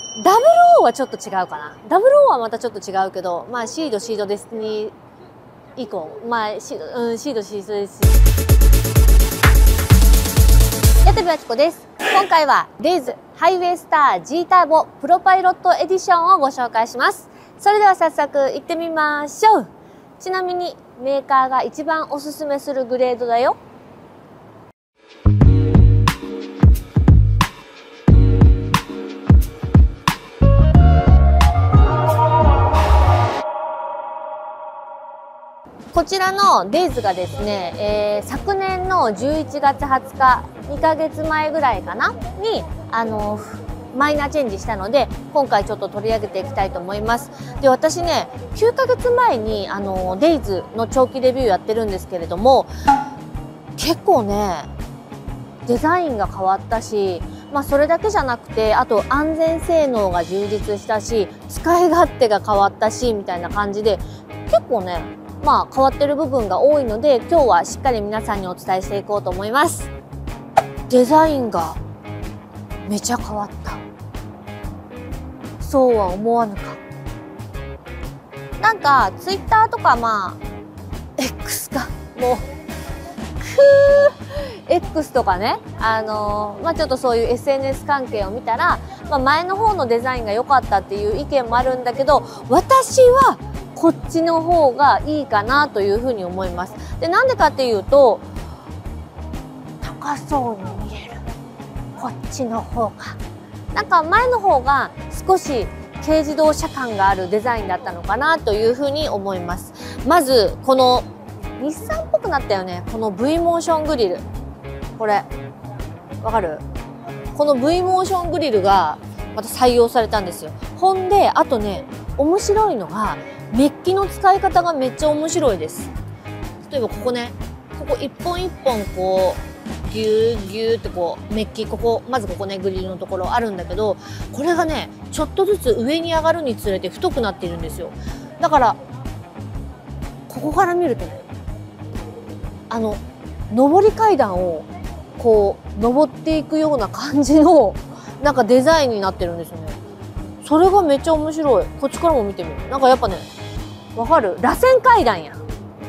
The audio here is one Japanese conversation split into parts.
WO はちょっと違うかな。WO はまたちょっと違うけど、まあシードデスティニー以降、まあシードです。矢田部明子です。今回はデイズハイウェイスター G ターボプロパイロットエディションをご紹介します。それでは早速行ってみましょう。ちなみにメーカーが一番おすすめするグレードだよ。こちらのデイズがですね、昨年の11月20日、2ヶ月前ぐらいかなに、マイナーチェンジしたので、今回ちょっと取り上げていきたいと思います。で、私ね、9ヶ月前に、デイズの長期レビューやってるんですけれども、結構ね、デザインが変わったし、まあそれだけじゃなくて、あと安全性能が充実したし、使い勝手が変わったし、みたいな感じで、結構ね、まあ変わってる部分が多いので、今日はしっかり皆さんにお伝えしていこうと思います。デザインがめちゃ変わった。そうは思わぬか。なんかツイッターとかまあ X かもうX とかね、まあちょっとそういう SNS 関係を見たら、まあ、前の方のデザインが良かったっていう意見もあるんだけど、私はこっちの方がいいかなというふうに思います。で、なんでかっていうと、高そうに見える。こっちの方が。なんか前の方が少し軽自動車感があるデザインだったのかなというふうに思います。まず、この日産っぽくなったよね。この V モーショングリル。これ、わかる？この V モーショングリルがまた採用されたんですよ。ほんで、あとね、面白いのが、メッキの使い方がめっちゃ面白いです。例えばここね、ここ一本一本こうギューギューってこうメッキ、まずここね、グリルのところあるんだけど、これがねちょっとずつ上に上がるにつれて太くなっているんですよ。だからここから見るとね、上り階段をこう登っていくような感じのなんかデザインになってるんですよね。それがめっちゃ面白い。こっちからも見てみる。なんかやっぱね、わかる？螺旋階段や。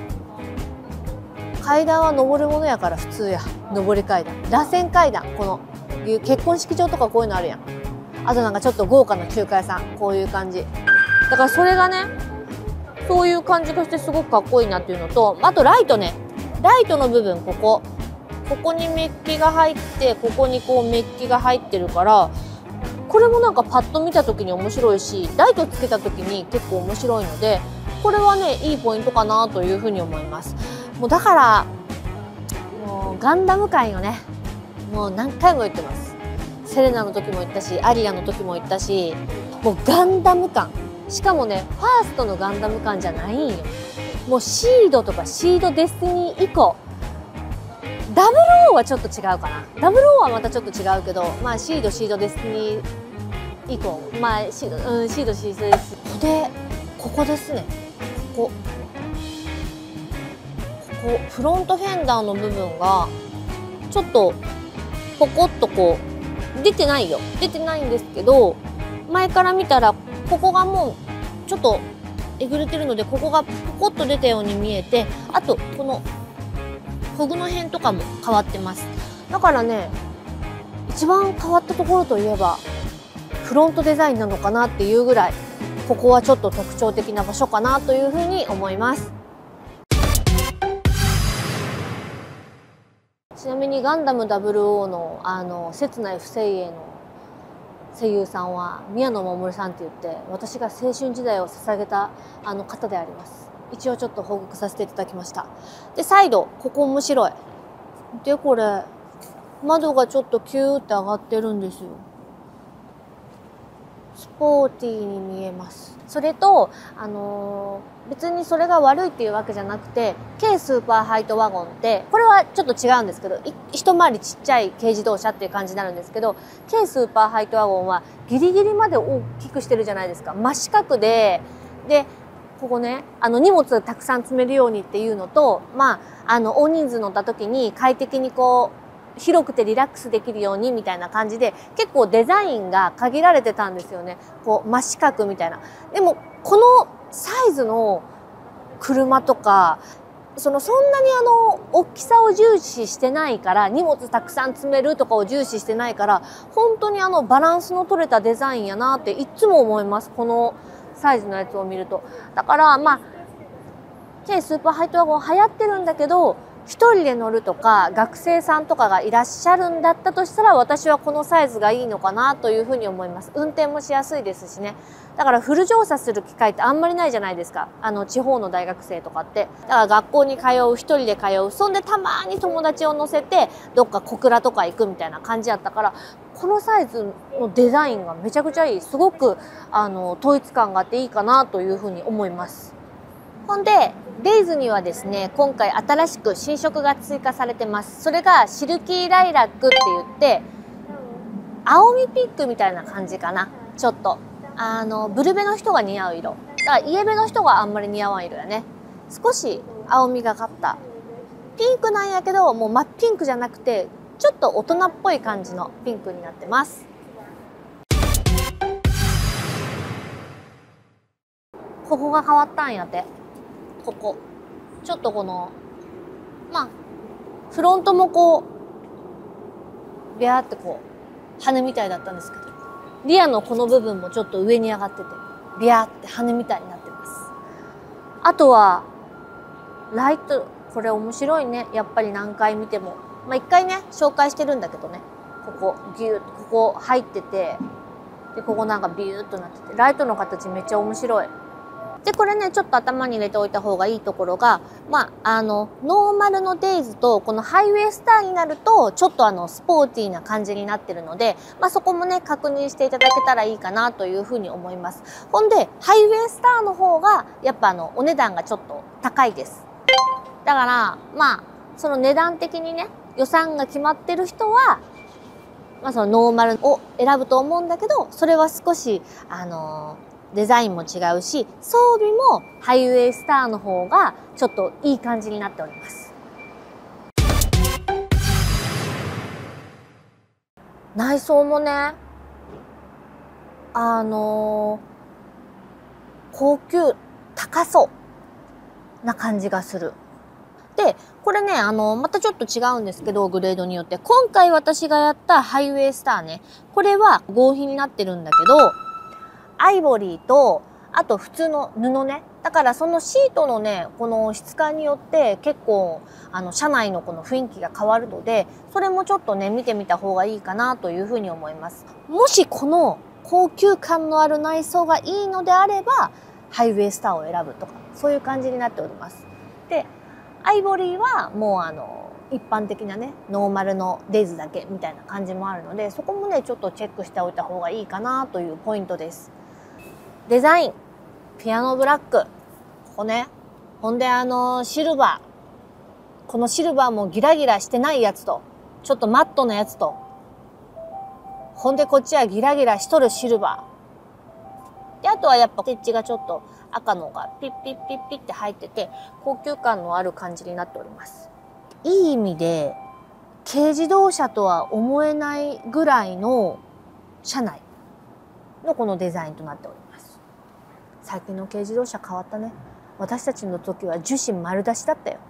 階段は登るものやから普通や。上り階段。螺旋階段。この結婚式場とかこういうのあるやん。あとなんかちょっと豪華な中華屋さん。こういう感じ。だからそれがね、そういう感じがしてすごくかっこいいなっていうのと、あとライトね。ライトの部分、ここにメッキが入って、ここにこうメッキが入ってるから、これもなんかパッと見た時に面白いし、ライトつけた時に結構面白いので、これはね、いいポイントかなというふうに思います。もうだから、もうガンダム界をね、もう何回も言ってます。セレナの時も言ったし、アリアの時も言ったし、もうガンダム感。しかもね、ファーストのガンダム感じゃないんよ。もうシードとかシードデスティニー以降。WO はちょっと違うかな。WO はまたちょっと違うけど、まあシードデスティニー以降、まあシードです。で、ここですね。ここフロントフェンダーの部分がちょっとポコッとこう出てないよ。出てないんですけど、前から見たらここがもうちょっとえぐれてるので、ここがポコッと出たように見えて、あとこのホグの辺とかも変わってます。だからね、一番変わったところといえばフロントデザインなのかなっていうぐらい、ここはちょっと特徴的な場所かなというふうに思います。ちなみにガンダム00の切ない不正義の声優さんは宮野真守さんって言って、私が青春時代を捧げた方であります。一応ちょっと報告させていただきました。で、再度ここ面白い。で、これ窓がちょっとキューって上がってるんですよ。スポーティーに見えます。それと、別にそれが悪いっていうわけじゃなくて、軽スーパーハイトワゴンって、これはちょっと違うんですけど、一回りちっちゃい軽自動車っていう感じになるんですけど、軽スーパーハイトワゴンはギリギリまで大きくしてるじゃないですか。真四角で、ここね、荷物たくさん積めるようにっていうのと、まあ、大人数乗った時に快適にこ広くてリラックスできるようにみたいな感じで、結構デザインが限られてたんですよね。こう真四角みたいな。でもこのサイズの車とか、そんなに大きさを重視してないから、荷物たくさん積めるとかを重視してないから、本当にバランスの取れたデザインやなっていつも思います。このサイズのやつを見ると。だから軽スーパーハイトワゴン流行ってるんだけど、一人で乗るとか学生さんとかがいらっしゃるんだったとしたら、私はこのサイズがいいのかなというふうに思います。運転もしやすいですしね。だからフル乗車する機会ってあんまりないじゃないですか。地方の大学生とかって。だから学校に通う、一人で通う、そんでたまに友達を乗せてどっか小倉とか行くみたいな感じやったから、このサイズのデザインがめちゃくちゃいい。すごく統一感があっていいかなというふうに思います。ほんで、デイズにはですね、今回新しく新色が追加されてます。それがシルキーライラックって言って、青みピンクみたいな感じかな。ちょっと。ブルベの人が似合う色。だからイエベの人があんまり似合わん色やね。少し青みがかった。ピンクなんやけど、もう真っピンクじゃなくて、ちょっと大人っぽい感じのピンクになってます。ここが変わったんやて。ここ。ちょっとフロントもこう、ビャーってこう、羽みたいだったんですけど、リアのこの部分もちょっと上に上がってて、ビャーって羽みたいになってます。あとは、ライト、これ面白いね。やっぱり何回見ても。一回ね、紹介してるんだけどね。ここ、ギューッと、ここ入ってて、で、ここなんかビューッとなってて、ライトの形めっちゃ面白い。で、これね、ちょっと頭に入れておいた方がいいところが、ノーマルのデイズと、このハイウェイスターになると、ちょっとスポーティーな感じになってるので、そこもね、確認していただけたらいいかなというふうに思います。ほんで、ハイウェイスターの方が、やっぱお値段がちょっと高いです。だから、その値段的にね、予算が決まってる人は、そのノーマルを選ぶと思うんだけど、それは少し、デザインも違うし、装備もハイウェイスターの方がちょっといい感じになっております。内装もね、高級、高そうな感じがする。で、これね、またちょっと違うんですけど、グレードによって。今回私がやったハイウェイスターね、これは合皮になってるんだけど、アイボリーと、あと普通の布ね。だからそのシートのね、この質感によって結構、車内のこの雰囲気が変わるので、それもちょっとね、見てみた方がいいかなというふうに思います。もしこの高級感のある内装がいいのであれば、ハイウェイスターを選ぶとか、そういう感じになっております。で、アイボリーはもう一般的なね、ノーマルのデイズだけみたいな感じもあるので、そこもね、ちょっとチェックしておいた方がいいかなというポイントです。デザイン、ピアノブラック。ここね。ほんでシルバー。このシルバーもギラギラしてないやつと、ちょっとマットなやつと、ほんでこっちはギラギラしとるシルバー。で、あとはやっぱステッチがちょっと赤のがピッピッピッピッって入ってて、高級感のある感じになっております。いい意味で、軽自動車とは思えないぐらいの車内のこのデザインとなっております。最近の軽自動車変わったね。私たちの時は樹脂丸出しだったよ。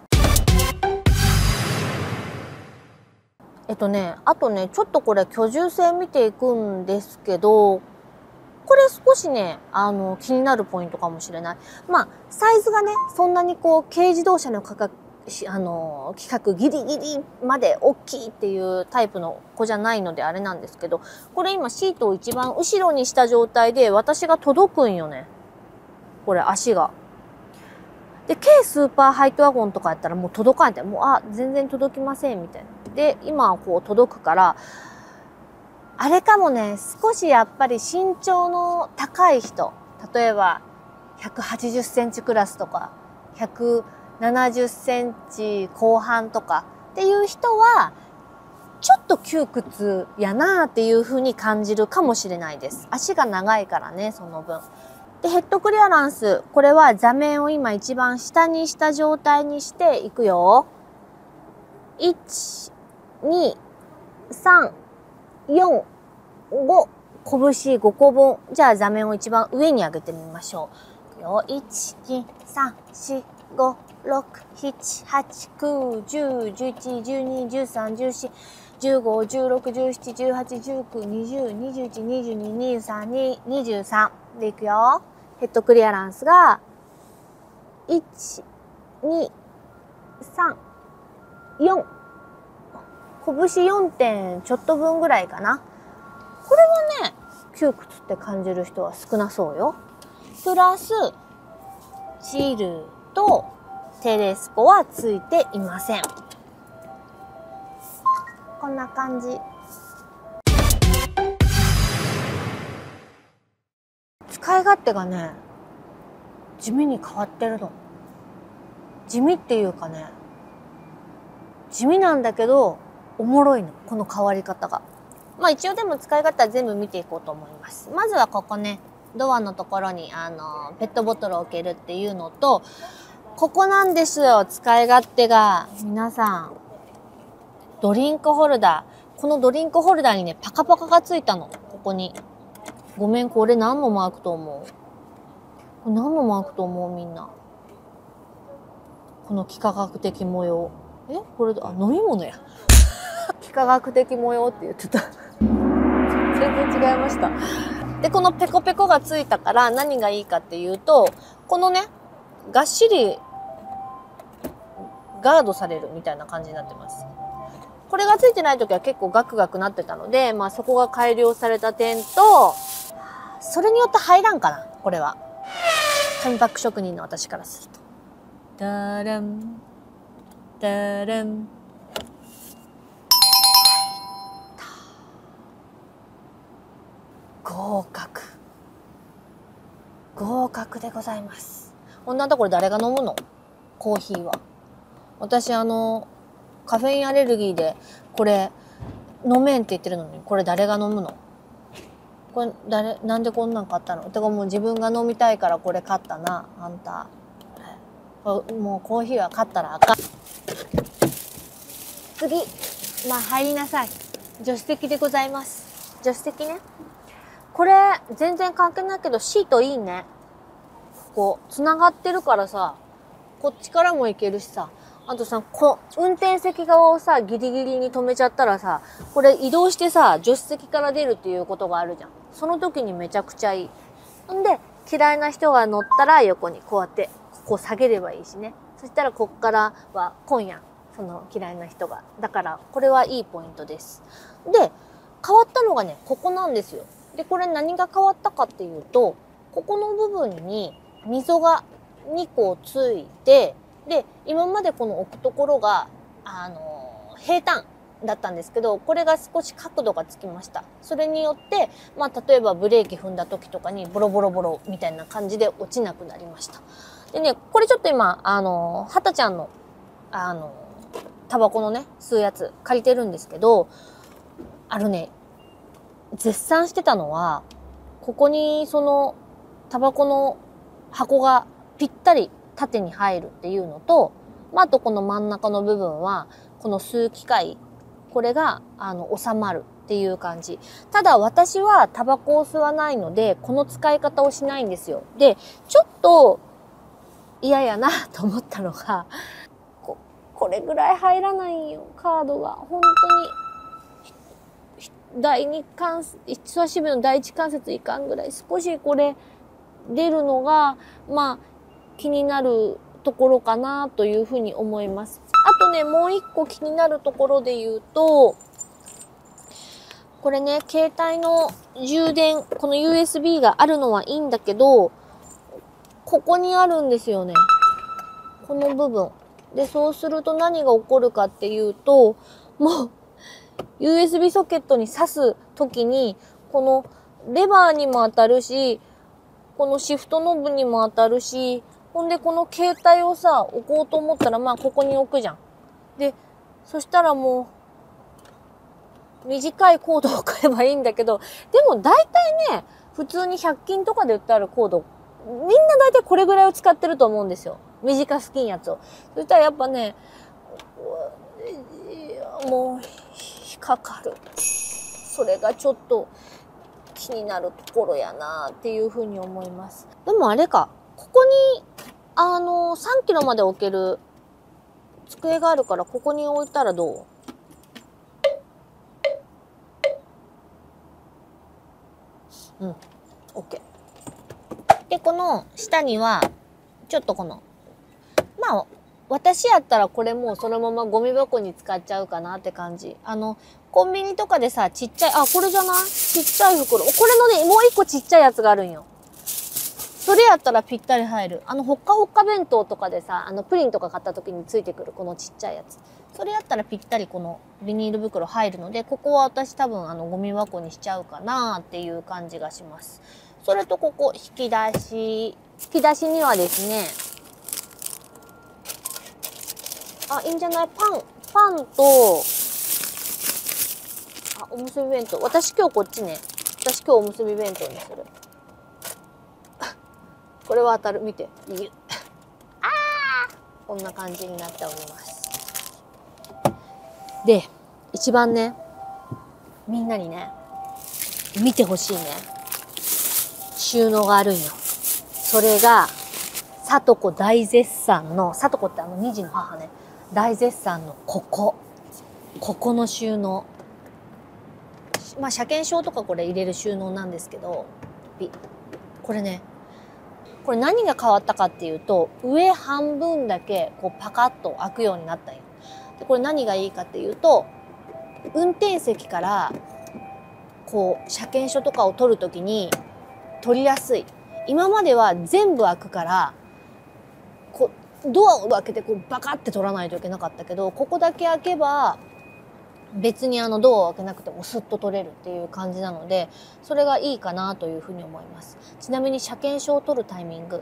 あとね、ちょっとこれ居住性見ていくんですけど、これ少しね、気になるポイントかもしれない。サイズがね、そんなにこう、軽自動車の規格ギリギリまで大きいっていうタイプの子じゃないのであれなんですけど、これ今シートを一番後ろにした状態で私が届くんよね。これ足が。で、軽スーパーハイトワゴンとかやったらもう届かないって、もう、全然届きませんみたいな。で、今はこう届くから、あれかもね、少しやっぱり身長の高い人、例えば180センチクラスとか、170センチ後半とかっていう人は、ちょっと窮屈やなーっていう風に感じるかもしれないです。足が長いからね、その分。で、ヘッドクリアランス。これは座面を今一番下にした状態にしていくよ。1、 2、3、4、5、拳5個分。じゃあ座面を一番上に上げてみましょう。1、2、3、4、5、6、7、8、9、10、11、12、13、14、15、16、17、18、19、20、21、22、23、23でいくよ。ヘッドクリアランスが、1、2、3、4。拳4点ちょっと分ぐらいかな。これはね、窮屈って感じる人は少なそうよ。プラス、チルとテレスポはついていません。こんな感じ。使い勝手がね、地味に変わってるの。地味っていうかね、地味なんだけど、おもろいの。この変わり方が。まあ一応でも使い方は全部見ていこうと思います。まずはここね、ドアのところにペットボトルを置けるっていうのと、ここなんですよ、使い勝手が。皆さん、ドリンクホルダー。このドリンクホルダーにね、パカパカがついたの。ここに。ごめん、これ何のマークと思う？これ何のマークと思うみんな。この幾何学的模様。これ、飲み物や。幾何学的模様って言ってた。全然違いました。で、このペコペコがついたから何がいいかっていうと、このね、がっしりガードされるみたいな感じになってます。これがついてない時は結構ガクガクなってたので、まあそこが改良された点と、それによって入らんかな、これは。紙パック職人の私からすると。ダラン、ダラン。合格。合格でございます。こんなところ誰が飲むの？コーヒーは。私カフェインアレルギーで、これ、飲めんって言ってるのに、これ誰が飲むの？これなんでこんなん買ったの？てかもう自分が飲みたいからこれ買ったな、あんた。もうコーヒーは買ったらあかん。次、まあ入りなさい。助手席でございます。助手席ね。これ、全然関係ないけど、シートいいね。こう、繋がってるからさ、こっちからも行けるしさ。あとさ、運転席側をさ、ギリギリに止めちゃったらさ、これ移動してさ、助手席から出るっていうことがあるじゃん。その時にめちゃくちゃいい。んで、嫌いな人が乗ったら横にこうやって、こう下げればいいしね。そしたらこっからは今夜、その嫌いな人が。だから、これはいいポイントです。で、変わったのがね、ここなんですよ。で、これ何が変わったかっていうと、ここの部分に溝が2個ついて、で、今までこの置くところが、平坦だったんですけど、これが少し角度がつきました。それによって、まあ、例えばブレーキ踏んだ時とかにボロボロボロみたいな感じで落ちなくなりました。でね、これちょっと今、はたちゃんの、タバコのね、吸うやつ借りてるんですけど、絶賛してたのは、ここにその、タバコの箱がぴったり縦に入るっていうのと、まあ、あとこの真ん中の部分は、この吸う機械、これが、収まるっていう感じ。ただ私はタバコを吸わないので、この使い方をしないんですよ。で、ちょっと嫌やなと思ったのが、これぐらい入らないんよ、カードが。本当に、人差し指の第一関節いかんぐらい、少しこれ出るのが、まあ、気になるところかなというふうに思います。あとね、もう一個気になるところで言うと、これね、携帯の充電、この USB があるのはいいんだけど、ここにあるんですよね。この部分。で、そうすると何が起こるかっていうと、もう、USB ソケットに挿すときに、このレバーにも当たるし、このシフトノブにも当たるし、ほんでこの携帯をさ、置こうと思ったら、まあここに置くじゃん。で、そしたらもう、短いコードを買えばいいんだけど、でも大体ね、普通に100均とかで売ってあるコード、みんな大体これぐらいを使ってると思うんですよ。短すきんやつを。そしたらやっぱね、 もう引っかかる。それがちょっと気になるところやなっていうふうに思います。でもあれか、ここに3キロまで置ける机があるから、ここに置いたらどう？うん、OK。で、この下には、ちょっとこの、まあ、私やったらこれもうそのままゴミ箱に使っちゃうかなって感じ。コンビニとかでさ、ちっちゃい、これじゃない？ちっちゃい袋。これのね、もう一個ちっちゃいやつがあるんよ。それやったらぴったり入る。ほっかほっか弁当とかでさ、プリンとか買った時についてくるこのちっちゃいやつ。それやったらぴったりこのビニール袋入るので、ここは私多分ゴミ箱にしちゃうかなっていう感じがします。それとここ、引き出し。引き出しにはですね、いいんじゃない？パンと、おむすび弁当。私今日こっちね。私今日おむすび弁当にする。これは当たる。見て。こんな感じになっております。で、一番ね、みんなにね、見てほしいね、収納があるんよ。それが、さとこ大絶賛の、さとこって2児の母ね、大絶賛のここの収納。まあ、車検証とかこれ入れる収納なんですけど、これね、これ何が変わったかっていうと、上半分だけこうパカッと開くようになったんよ。で、これ何がいいかっていうと、運転席からこう車検証とかを取るときに取りやすい。今までは全部開くから、こうドアを開けてこうバカって取らないといけなかったけど、ここだけ開けば別にドアを開けなくてもスッと取れるっていう感じなので、それがいいかなというふうに思います。ちなみに車検証を取るタイミング、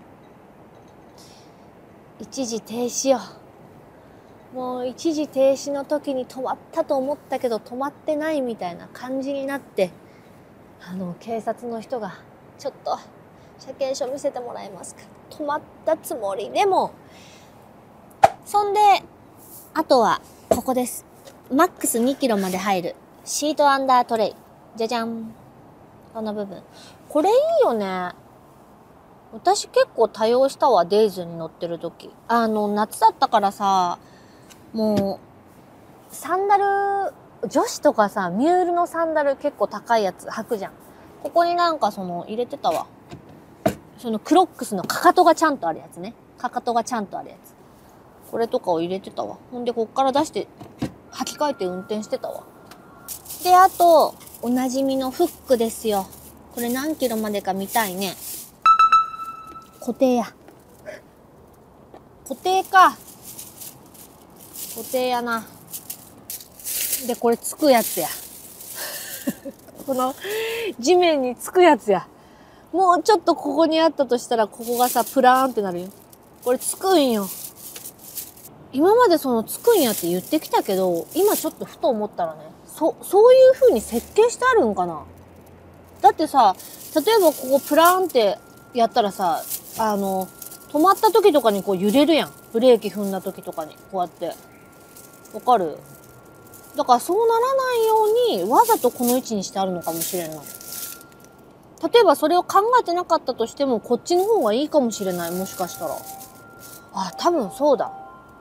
一時停止よ。もう一時停止の時に止まったと思ったけど止まってないみたいな感じになって、警察の人がちょっと車検証見せてもらえますか、止まったつもりでも。そんであとはここです。マックス2キロまで入るシートアンダートレイ。じゃじゃん。この部分。これいいよね。私結構多用したわ、デイズに乗ってる時。夏だったからさ、もう、サンダル、女子とかさ、ミュールのサンダル結構高いやつ履くじゃん。ここになんか入れてたわ。クロックスのかかとがちゃんとあるやつね。かかとがちゃんとあるやつ。これとかを入れてたわ。ほんで、こっから出して、履き替えて運転してたわ。で、あと、おなじみのフックですよ。これ何キロまでか見たいね。固定や。固定か。固定やな。で、これつくやつや。この、地面につくやつや。もうちょっとここにあったとしたら、ここがさ、プラーンってなるよ。これつくんよ。今までつくんやって言ってきたけど、今ちょっとふと思ったらね、そういう風に設計してあるんかな。だってさ、例えばここプラーンってやったらさ、止まった時とかにこう揺れるやん。ブレーキ踏んだ時とかに、こうやって。わかる？だからそうならないように、わざとこの位置にしてあるのかもしれんない。例えばそれを考えてなかったとしても、こっちの方がいいかもしれない。もしかしたら。多分そうだ。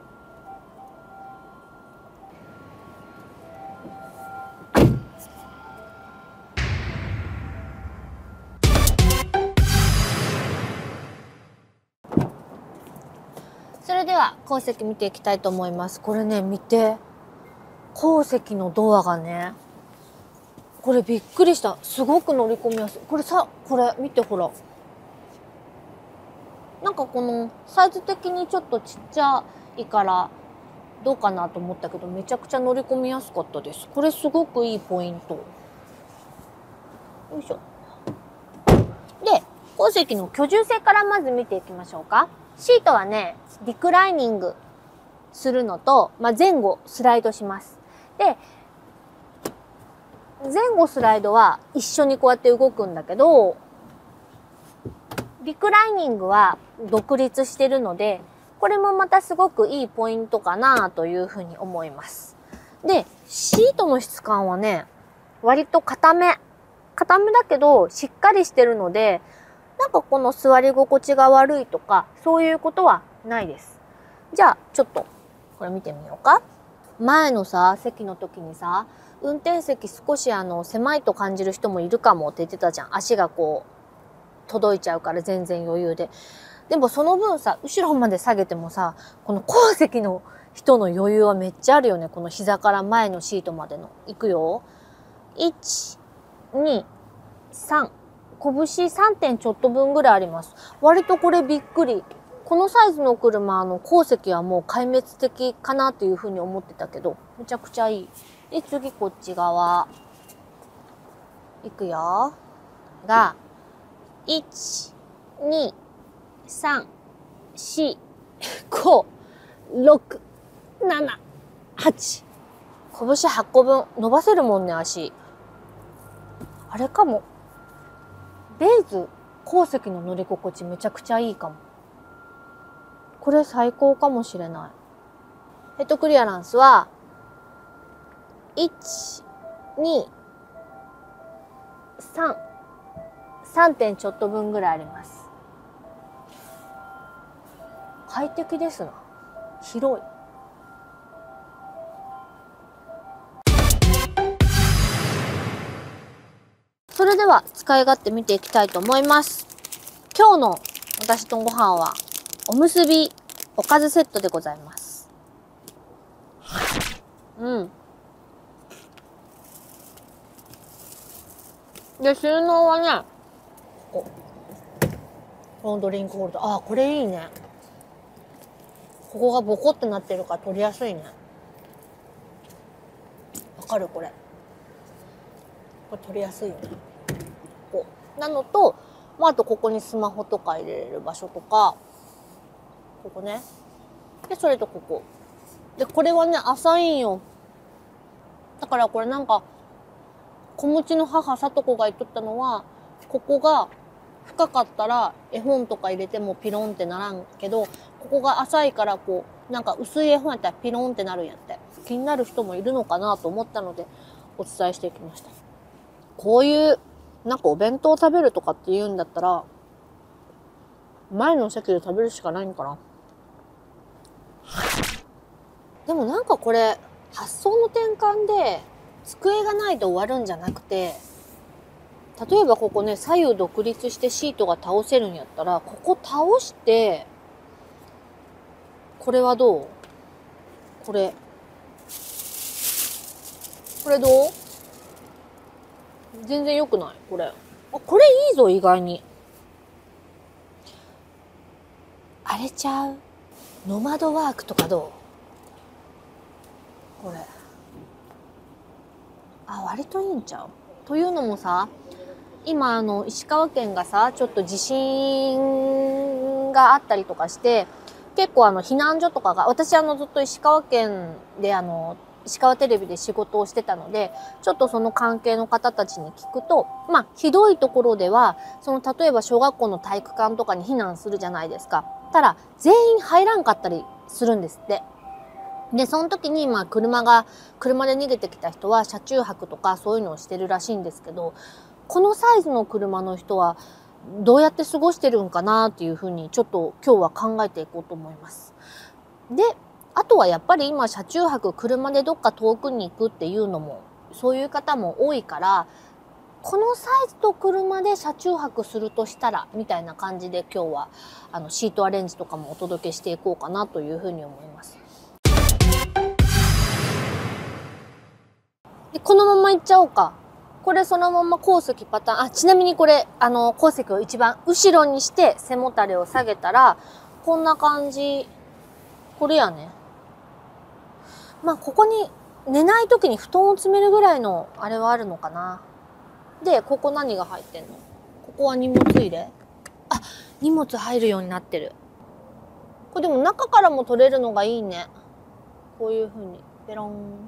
それでは後席見ていきたいと思います。これね、見て。後席のドアがね、これびっくりした。すごく乗り込みやすい。これ見てほら。なんかこのサイズ的にちょっとちっちゃいからどうかなと思ったけど、めちゃくちゃ乗り込みやすかったです。これすごくいいポイント。よいしょ。で、後席の居住性からまず見ていきましょうか。シートはね、リクライニングするのと、前後スライドします。で、前後スライドは一緒にこうやって動くんだけど、リクライニングは独立してるので、これもまたすごくいいポイントかなというふうに思います。 で、シートの質感はね、割と硬め。硬めだけど、しっかりしてるので、なんかこの座り心地が悪いとか、そういうことはないです。じゃあ、ちょっと、これ見てみようか。前のさ、席の時にさ、運転席少し狭いと感じる人もいるかもって言ってたじゃん。足がこう、届いちゃうから全然余裕で。でもその分さ、後ろまで下げてもさ、この後席の人の余裕はめっちゃあるよね。この膝から前のシートまでの。いくよ。1、2、3。拳3点ちょっと分ぐらいあります。割とこれびっくり。このサイズの車、後席はもう壊滅的かなというふうに思ってたけど、めちゃくちゃいい。で、次こっち側。いくよ。が、1、2、3、4、5、6、7、8。拳8個分伸ばせるもんね、足。あれかも。ベイズ後席の乗り心地めちゃくちゃいいかも。これ最高かもしれない。ヘッドクリアランスは、1、2、3、3点ちょっと分ぐらいあります。快適ですな。広い。それでは使い勝手見ていきたいと思います。今日の私のご飯はおむすびおかずセットでございます。で、収納はね、このドリンクホルダー。あ、これいいね。ここがボコってなってるから取りやすいね。わかるこれ。これ取りやすいよね。こう。なのと、あとここにスマホとか入れれる場所とか、ここね。で、それとここ。で、これはね、浅いんよ。だからこれなんか、子持ちの母、さとこが言っとったのは、ここが深かったら絵本とか入れてもピロンってならんけど、ここが浅いからこう、なんか薄い絵本やったらピロンってなるんやって。気になる人もいるのかなと思ったので、お伝えしていきました。こういう、なんかお弁当食べるとかって言うんだったら、前の席で食べるしかないんかな。でもなんかこれ、発想の転換で、机がないと終わるんじゃなくて、例えばここね、左右独立してシートが倒せるんやったら、ここ倒して、これはどう？これどう？全然良くないこれ。あ、これいいぞ、意外に。あれちゃう？ノマドワークとかどう？これ。あ、割といいんちゃう？というのもさ、今石川県がさ、ちょっと地震があったりとかして、結構避難所とかが、私ずっと石川県で石川テレビで仕事をしてたので、ちょっとその関係の方たちに聞くと、ひどいところでは、例えば小学校の体育館とかに避難するじゃないですか。ただ、全員入らんかったりするんですって。で、その時に、車で逃げてきた人は車中泊とかそういうのをしてるらしいんですけど、このサイズの車の人はどうやって過ごしてるんかなっていうふうにちょっと今日は考えていこうと思います。で、あとはやっぱり今車中泊、車でどっか遠くに行くっていうのも、そういう方も多いから、このサイズと車で車中泊するとしたら、みたいな感じで今日はシートアレンジとかもお届けしていこうかなというふうに思います。で、このまま行っちゃおうか。これそのまま後席パターン。ちなみにこれ、後席を一番後ろにして背もたれを下げたら、こんな感じ。これやね。ここに寝ない時に布団を詰めるぐらいのあれはあるのかな。で、ここ何が入ってんの？ここは荷物入れ？あ、荷物入るようになってる。これでも中からも取れるのがいいね。こういう風に。ペロン。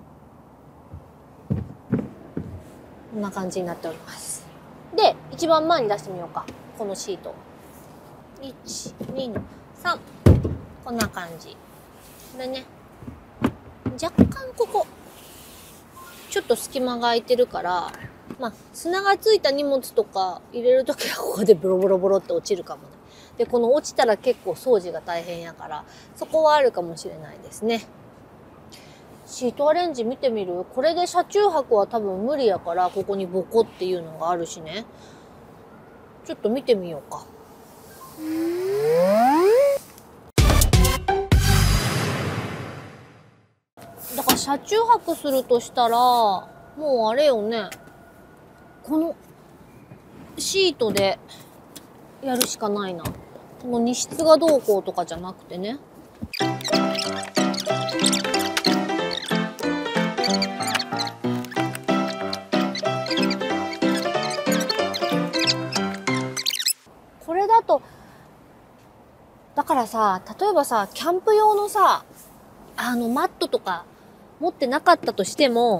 こんな感じになっております。で、一番前に出してみようか。このシート。1、2、3。こんな感じ。これね。若干ここ、 ちょっと隙間が空いてるから、まあ、砂がついた荷物とか入れるときはここでボロボロボロって落ちるかもね。で、この落ちたら結構掃除が大変やから、そこはあるかもしれないですね。シートアレンジ見てみる？これで車中泊は多分無理やから、ここにボコっていうのがあるしね。ちょっと見てみようか。だから車中泊するとしたら、もうあれよね。このシートでやるしかないな。この荷室がどうこうとかじゃなくてね。これだと、だからさ、例えばさ、キャンプ用のさ、マットとか持ってなかったとしても、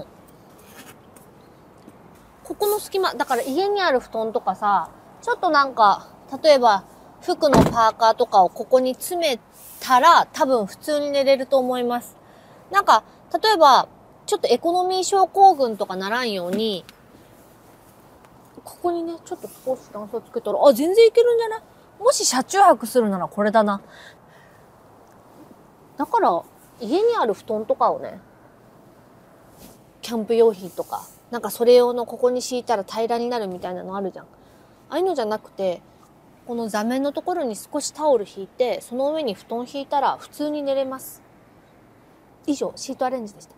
ここの隙間、だから家にある布団とかさ、ちょっとなんか、例えば服のパーカーとかをここに詰めたら多分普通に寝れると思います。なんか、例えば、ちょっとエコノミー症候群とかならんように、ここにね、ちょっと少し段差つけたら、あ、全然いけるんじゃない？もし車中泊するならこれだな。だから、家にある布団とかをね、キャンプ用品とか、なんかそれ用のここに敷いたら平らになるみたいなのあるじゃん。ああいうのじゃなくて、この座面のところに少しタオル引いて、その上に布団引いたら普通に寝れます。以上、シートアレンジでした。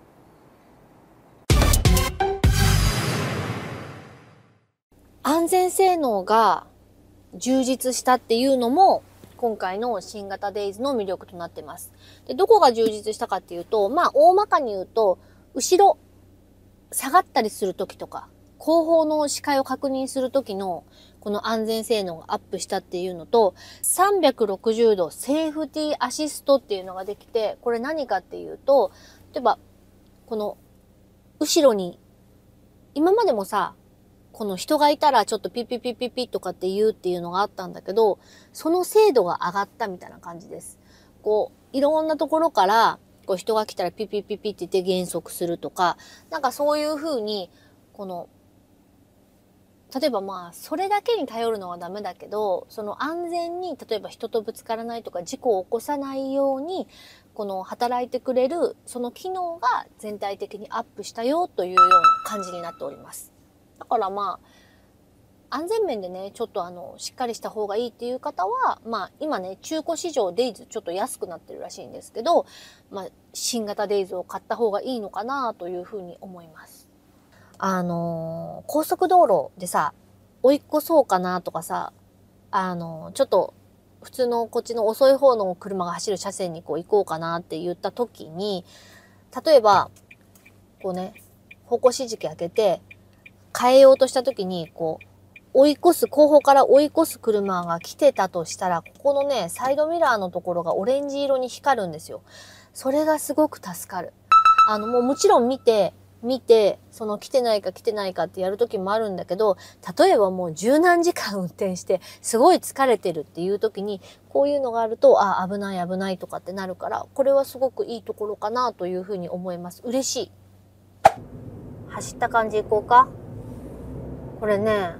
安全性能が充実したっていうのも、今回の新型デイズの魅力となってます。で、どこが充実したかっていうと、まあ、大まかに言うと、後ろ、下がったりするときとか、後方の視界を確認するときの、この安全性能がアップしたっていうのと、360度セーフティーアシストっていうのができて、これ何かっていうと、例えば、この、後ろに、今までもさ、この人がいたらちょっとピッピッピッピッピッとかって言うっていうのがあったんだけど、その精度が上がったみたいな感じです。こう、いろんなところから、こう人が来たらピッピッピッピッって言って減速するとか、なんかそういう風に、この、例えばまあ、それだけに頼るのはダメだけど、その安全に、例えば人とぶつからないとか事故を起こさないように、この働いてくれる、その機能が全体的にアップしたよというような感じになっております。だからまあ、安全面でね、ちょっとしっかりした方がいいっていう方は、まあ今ね、中古市場デイズちょっと安くなってるらしいんですけど、まあ新型デイズを買った方がいいのかなというふうに思います。高速道路でさ、追い越そうかなとかさ、ちょっと普通のこっちの遅い方の車が走る車線にこう行こうかなって言った時に、例えば、こうね、方向指示器開けて、変えようとした時に、こう、後方から追い越す車が来てたとしたら、ここのね、サイドミラーのところがオレンジ色に光るんですよ。それがすごく助かる。もちろん見て、その来てないかってやる時もあるんだけど、例えばもう十何時間運転して、すごい疲れてるっていう時に、こういうのがあると、あ、危ないとかってなるから、これはすごくいいところかなというふうに思います。嬉しい。走った感じいこうか。これね、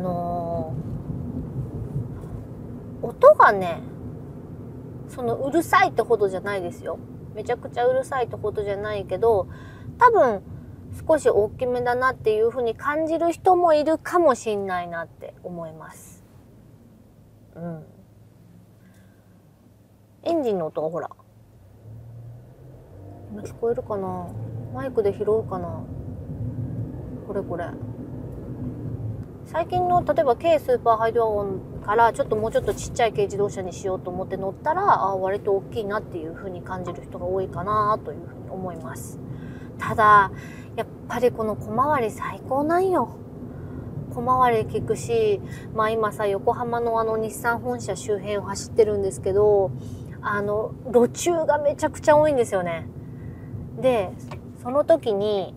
音がね、そのうるさいってほどじゃないですよ。めちゃくちゃうるさいってほどじゃないけど、多分少し大きめだなっていう風に感じる人もいるかもしんないなって思います。うん。エンジンの音がほら。今聞こえるかな？マイクで拾うかな？これ。最近の例えば軽スーパーハイドワゴンからちょっともうちょっとちっちゃい軽自動車にしようと思って乗ったら、割と大きいなっていう風に感じる人が多いかなという風に思います。ただやっぱりこの小回り最高なんよ。小回り効くし、まあ今さ横浜の日産本社周辺を走ってるんですけど、路駐がめちゃくちゃ多いんですよね。で、その時に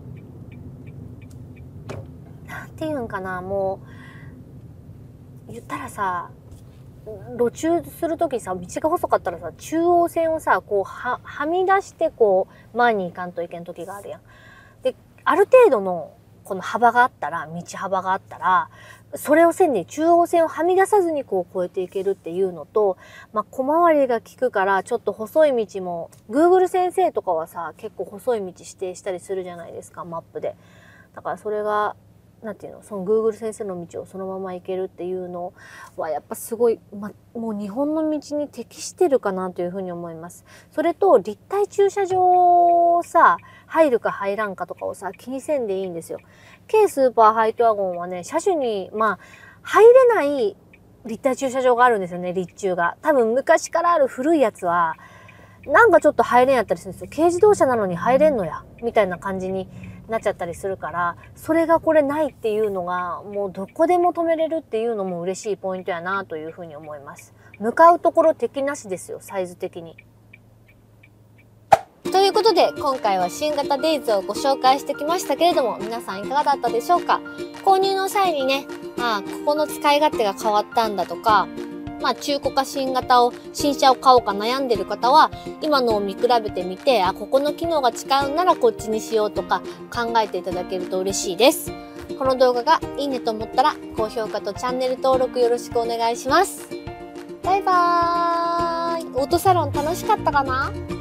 なんていうんかな、もう言ったらさ、路駐するときさ、道が細かったらさ、中央線をさ、こうはみ出してこう前に行かんといけんときがあるやん。で、 ある程度のこの幅があったら、道幅があったら、それを線に中央線をはみ出さずにこう越えていけるっていうのと、小回りが利くからちょっと細い道も、Google 先生とかはさ、結構細い道指定したりするじゃないですか、マップで。だからそれが、なんていうの、その Google 先生の道をそのまま行けるっていうのはやっぱすごい、もう日本の道に適してるかなというふうに思います。それと立体駐車場をさ、入るか入らんかとかをさ、気にせんでいいんですよ。軽スーパーハイトワゴンはね、車種に、入れない立体駐車場があるんですよね、立駐が。多分昔からある古いやつは、なんかちょっと入れんやったりするんですよ。軽自動車なのに入れんのや、みたいな感じになっちゃったりするから、それがこれないっていうのが、もうどこでも止めれるっていうのも嬉しいポイントやなというふうに思います。向かうところ敵なしですよ、サイズ的に。ということで、今回は新型デイズをご紹介してきましたけれども、皆さんいかがだったでしょうか？購入の際にね、ここの使い勝手が変わったんだとか、中古か新車を買おうか悩んでる方は、今のを見比べてみて、ここの機能が違うならこっちにしようとか考えていただけると嬉しいです。この動画がいいねと思ったら、高評価とチャンネル登録よろしくお願いします。バイバーイ。オートサロン楽しかったかな？